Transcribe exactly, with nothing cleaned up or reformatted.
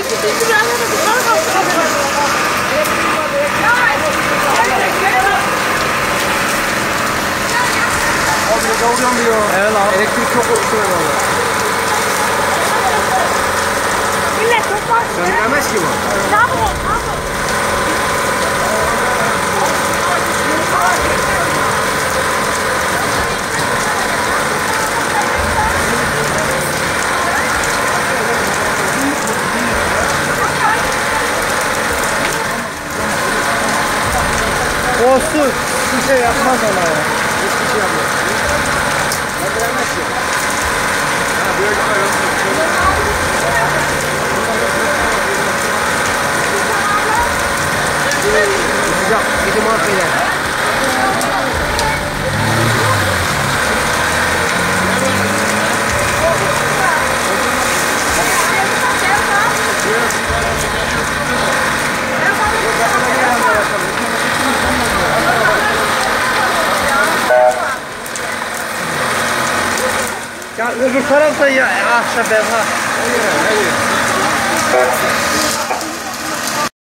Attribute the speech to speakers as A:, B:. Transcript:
A: Abi kavramıyor. Evet abi. Elektrik çok oluşuyor valla.
B: Millet çok var.
A: Söndüremez ki bu.
B: Tamam, tamam.
A: Olsun. Hiçbir şey yapmaz ama ya. Hiçbir şey yapmaz. Söndüremez ki. Ha böyle yapma. Sıcak, gidi mahveder. Ya öbür tarafta ya ahşap ev ha. Hayır, hayır.